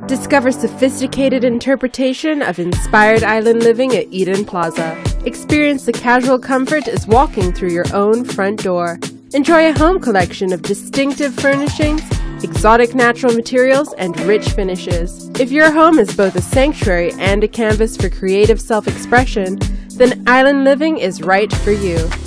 Discover sophisticated interpretation of inspired island living at Eden Plaza. Experience the casual comfort as walking through your own front door. Enjoy a home collection of distinctive furnishings, exotic natural materials, and rich finishes. If your home is both a sanctuary and a canvas for creative self-expression, then island living is right for you.